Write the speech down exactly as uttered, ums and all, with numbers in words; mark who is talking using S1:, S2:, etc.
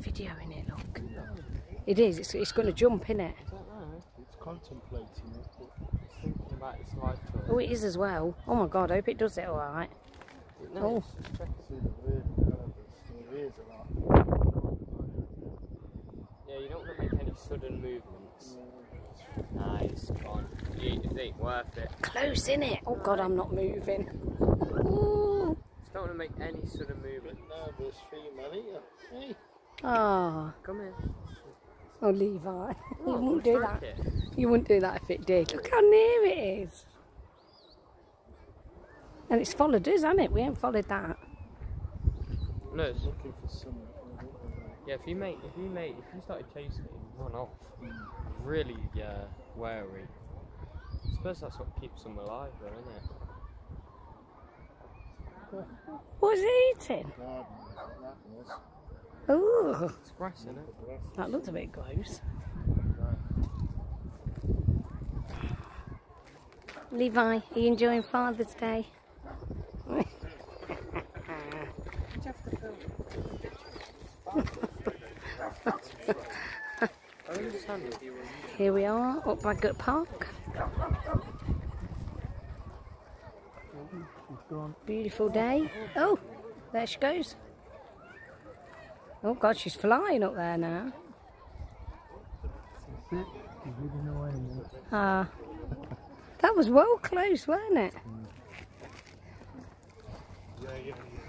S1: videoing it, look. It is, it's, it's going to jump, isn't it?
S2: I don't know. It's contemplating it, but it's thinking about its life choice.
S1: Oh, it is as well. Oh my God, I hope it does it alright.
S2: No,
S1: oh.
S2: it's just checking. See the weird curves. The ears are like... Yeah, you don't want to make any sudden movements. No. Nice, gone. It ain't worth it.
S1: Close, innit? Oh God, I'm not moving. Ooh.
S2: Just don't want to make any sudden movement. Nervous female, ain't you? Hey.
S1: Ah.
S2: Come here.
S1: Oh, Levi.
S2: Oh,
S1: you wouldn't do that.
S2: It.
S1: You wouldn't do that if it did. Look how near it is. And it's followed us, hasn't it? We ain't followed that.
S2: No, it's looking for someone. Yeah, if you made, if you made, if you started chasing it and run off, mm. really uh, wary. I suppose that's what keeps them alive, though, isn't it?
S1: What's it eating? Ooh.
S2: It's grass, isn't it?
S1: That looks a bit gross. Levi, are you enjoying Father's Day? Here we are, up Bagot Park. Beautiful day. Oh, there she goes. Oh God, she's flying up there now. Ah, that was well close, wasn't it?
S2: Yeah, yeah, yeah.